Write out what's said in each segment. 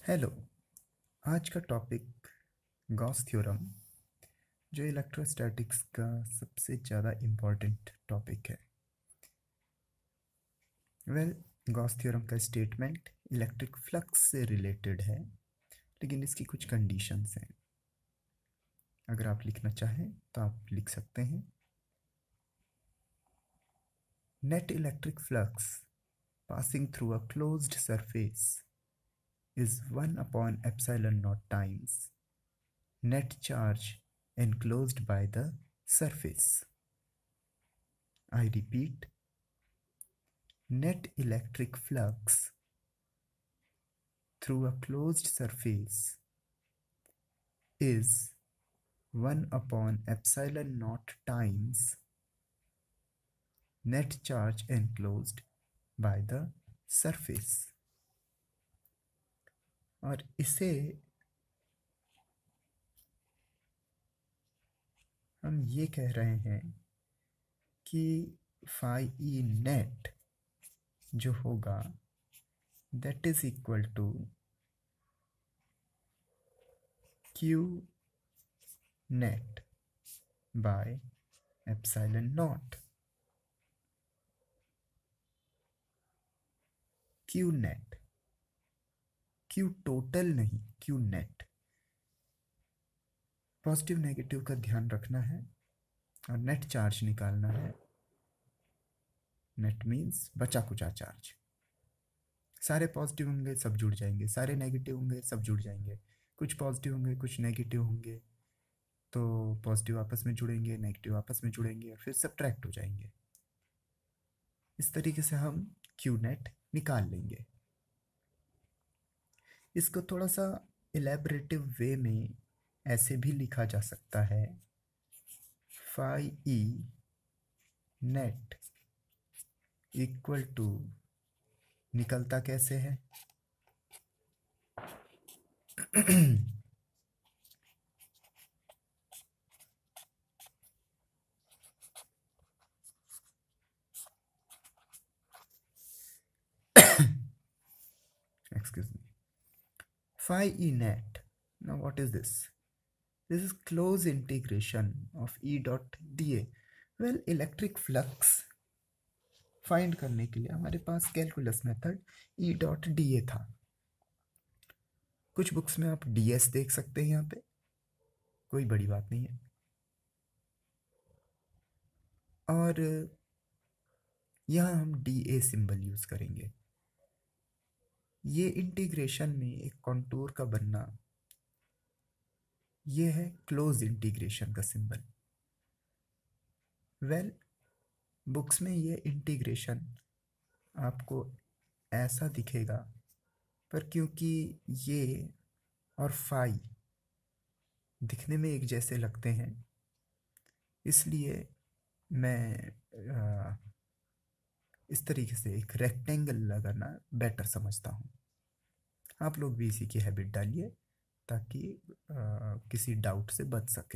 Hello. आज का topic Gauss theorem, जो इलेक्ट्रोस्टैटिक्स का सबसे ज़्यादा इम्पॉर्टेंट टॉपिक है। गॉस थ्योरम का स्टेटमेंट इलेक्ट्रिक फ्लक्स से रिलेटेड है, लेकिन इसकी कुछ कंडीशंस हैं। अगर आप लिखना चाहें तो आप लिख सकते हैं। Net electric flux passing through a closed surface is 1 upon epsilon naught times net charge enclosed by the surface. I repeat, net electric flux through a closed surface is 1 upon epsilon naught times net charge enclosed by the surface. और इसे हम ये कह रहे हैं कि phi E net जो होगा that is equal to q net by epsilon naught. q net, q total नहीं, q net। पॉजिटिव नेगेटिव का ध्यान रखना है और नेट चार्ज निकालना है। नेट मीन्स बचा कुचा चार्ज। सारे पॉजिटिव होंगे सब जुड़ जाएंगे, सारे नेगेटिव होंगे सब जुड़ जाएंगे। कुछ पॉजिटिव होंगे कुछ नेगेटिव होंगे, तो पॉजिटिव आपस में जुड़ेंगे, नेगेटिव आपस में जुड़ेंगे और फिर सब्ट्रैक्ट हो जाएंगे। इस तरीके से हम क्यू नेट निकाल लेंगे। इसको थोड़ा सा इलेबरेटिव वे में ऐसे भी लिखा जा सकता है, phi E net equal to, निकलता कैसे है excuse me, phi e net. Now what is this? This is close integration of E dot dA. Well, electric flux find करने के लिए हमारे पास calculus method E dot dA था। कुछ बुक्स में आप ds देख सकते हैं, यहाँ पे कोई बड़ी बात नहीं है। और यहाँ हम dA सिंबल यूज करेंगे। ये इंटीग्रेशन में एक कॉन्टूर का बनना, ये है क्लोज इंटीग्रेशन का सिंबल। बुक्स में ये इंटीग्रेशन आपको ऐसा दिखेगा, पर क्योंकि ये और फाई दिखने में एक जैसे लगते हैं, इसलिए मैं इस तरीके से एक रेक्टेंगल लगाना बेटर समझता हूँ। आप लोग भी इसी की हैबिट डालिए ताकि किसी डाउट से बच सके।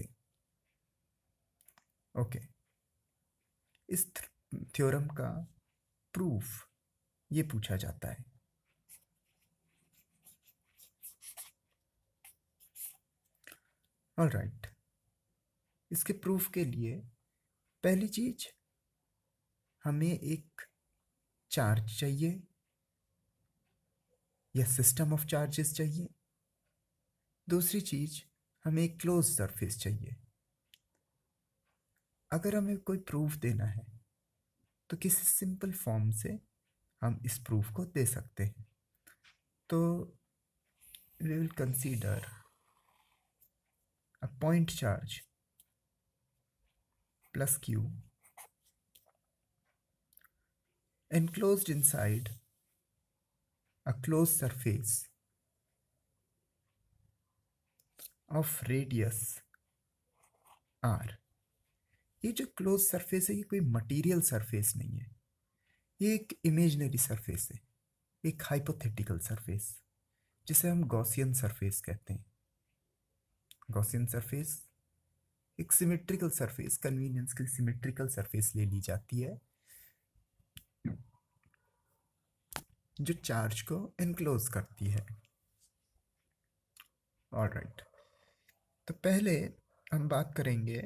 ओके, इस थ्योरम का प्रूफ ये पूछा जाता है। ऑलराइट, इसके प्रूफ के लिए पहली चीज हमें एक चार्ज चाहिए या सिस्टम ऑफ चार्जेस चाहिए। दूसरी चीज हमें एक क्लोज सरफेस चाहिए। अगर हमें कोई प्रूफ देना है तो किसी सिंपल फॉर्म से हम इस प्रूफ को दे सकते हैं। तो we will consider a point charge plus q enclosed inside a closed surface of radius r। ये जो क्लोज सरफेस है ये कोई मटेरियल सरफेस नहीं है, ये एक इमेजिनरी सरफेस है, एक हाइपोथेटिकल सरफेस, जिसे हम गॉसियन सरफेस कहते हैं। गॉसियन सरफेस एक सिमेट्रिकल सरफेस, कन्वीनियंस के लिए सिमेट्रिकल सरफेस ले ली जाती है जो चार्ज को एनक्लोज करती है। ऑलराइट, तो पहले हम बात करेंगे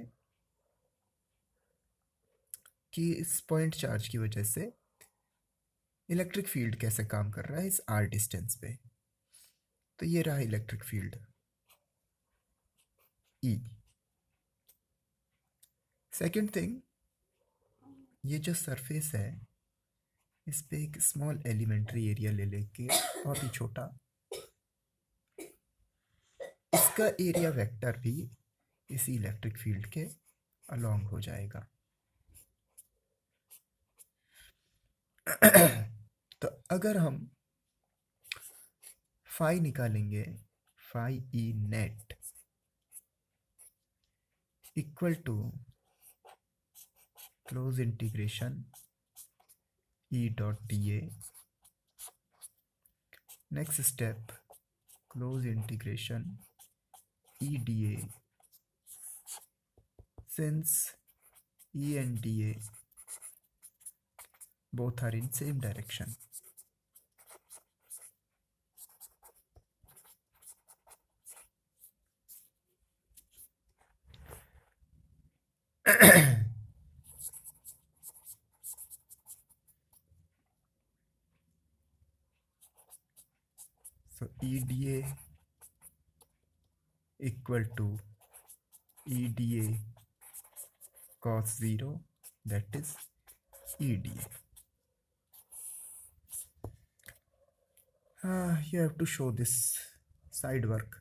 कि इस पॉइंट चार्ज की वजह से इलेक्ट्रिक फील्ड कैसे काम कर रहा है इस आर डिस्टेंस पे। तो ये रहा electric field E. Second thing, ये जो सरफेस है इस पे एक स्मॉल एलिमेंट्री एरिया ले लेके, बहुत ही छोटा, इसका एरिया वेक्टर भी इसी इलेक्ट्रिक फील्ड के अलोंग हो जाएगा। तो अगर हम फाई निकालेंगे, phi E net equal to close integration E dot d A, next step close integration E d A, since E and dA both are in same direction. So EDA equal to EDA cos 0, that is EDA. You have to show this side work.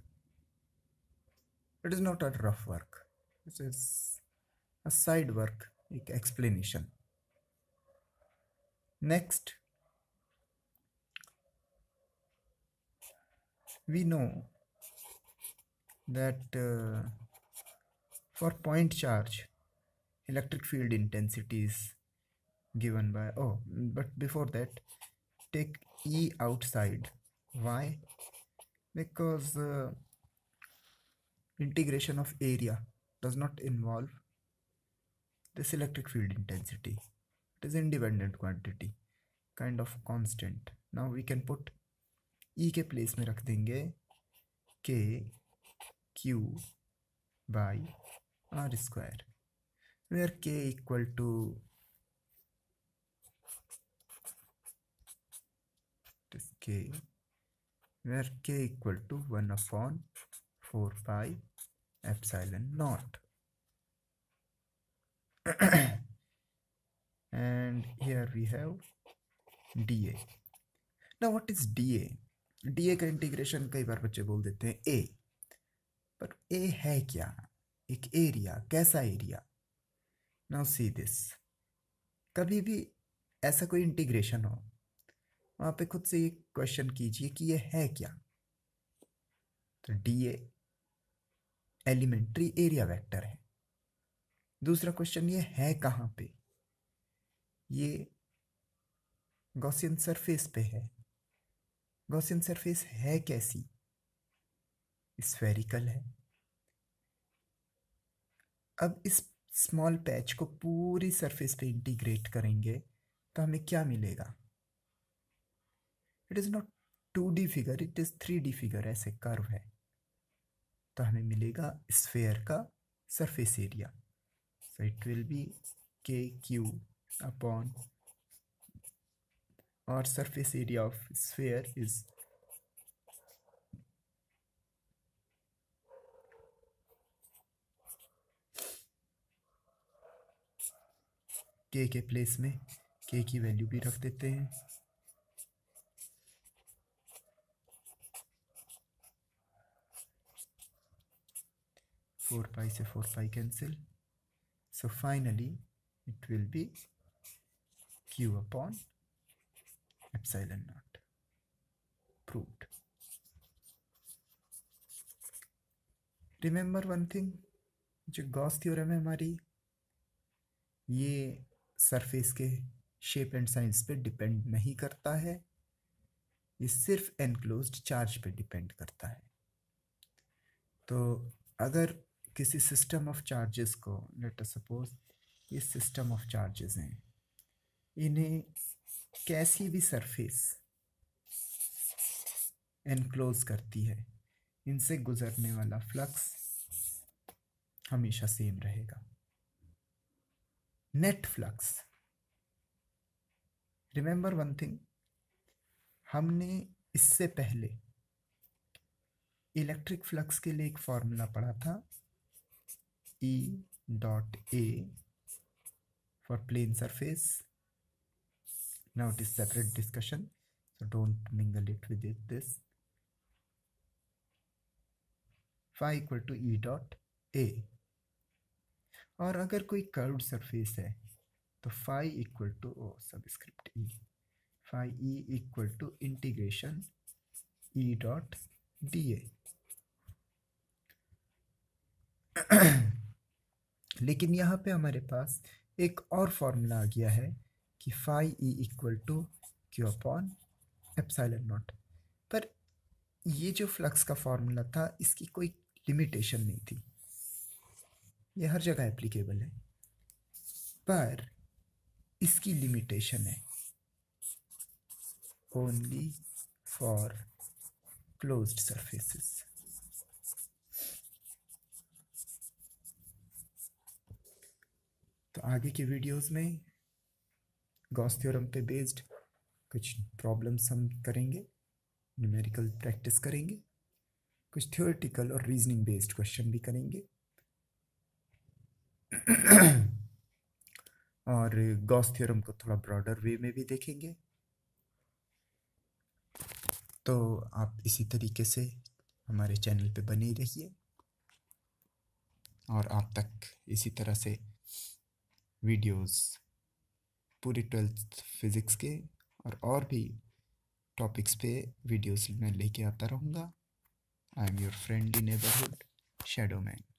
It is not a rough work. This is a side work, एक explanation. Next, we know that for point charge, electric field intensity is given by, but before that, take E outside. Why? Because integration of area does not involve this electric field intensity. It is independent quantity, kind of constant. Now we can put E के place में रख देंगे K Q by R square, where K equal to this K, where K equal to 1 upon 4 pi epsilon naught. And here we have dA. Now what is dA? dA का integration कई बार बच्चे बोल देते हैं A, पर A है क्या? एक एरिया, कैसा एरिया? नाउ सी दिस, कभी भी ऐसा कोई इंटीग्रेशन हो, वहां पे खुद से ये क्वेश्चन कीजिए कि ये है क्या। तो dA एलिमेंट्री एरिया वेक्टर है। दूसरा क्वेश्चन, ये है कहाँ पे? ये गॉसियन सरफेस पे है। गॉसियन सरफेस है कैसी? स्फेरिकल है। अब इस स्मॉल पैच को पूरी सरफेस पे इंटीग्रेट करेंगे तो हमें क्या मिलेगा? It is not 2D figure, it is 3D figure, ऐसे कर्व है। तो हमें मिलेगा स्फेयर का surface area. So it will be KQ upon, और surface area of sphere is K के प्लेस में K की वैल्यू भी रख देते हैं। फोर पाई से 4 pi cancel, so finally it will be Q upon epsilon naught. Proved. Remember one thing, जो गॉस थ्योरम है हमारी, ये सरफेस के शेप एंड साइज पे डिपेंड नहीं करता है, ये सिर्फ एनक्लोज्ड चार्ज पे डिपेंड करता है। तो अगर किसी सिस्टम ऑफ चार्जेस को, लेट अस सपोज ये सिस्टम ऑफ चार्जेस हैं, इन्हें कैसी भी सरफेस एनक्लोज करती है, इनसे गुजरने वाला फ्लक्स हमेशा सेम रहेगा। Net flux, remember one thing, हमने इससे पहले इलेक्ट्रिक फ्लक्स के लिए एक फॉर्मूला पढ़ा था, E dot A for plane surface. Now it is separate discussion, so don't mingle it with this. Phi equal to E dot A. और अगर कोई कर्व्ड सरफेस है तो phi equal to subscript E, phi E equal to integration E dot dA। लेकिन यहाँ पे हमारे पास एक और फॉर्मूला आ गया है कि phi E equal to Q upon epsilon naught. पर ये जो फ्लक्स का फॉर्मूला था इसकी कोई लिमिटेशन नहीं थी, ये हर जगह एप्लीकेबल है, पर इसकी लिमिटेशन है ओनली फॉर क्लोज्ड सरफेसेस। तो आगे की वीडियोस में गॉस थ्योरम पे बेस्ड कुछ प्रॉब्लम्स हम करेंगे, न्यूमेरिकल प्रैक्टिस करेंगे, कुछ थ्योरेटिकल और रीजनिंग बेस्ड क्वेश्चन भी करेंगे और गॉस थ्योरम को थोड़ा ब्रॉडर वे में भी देखेंगे। तो आप इसी तरीके से हमारे चैनल पे बने रहिए और आप तक इसी तरह से वीडियोस पूरी 12th फिज़िक्स के और भी टॉपिक्स पे वीडियोस मैं लेके आता रहूँगा। I am your friendly neighbourhood shadow man.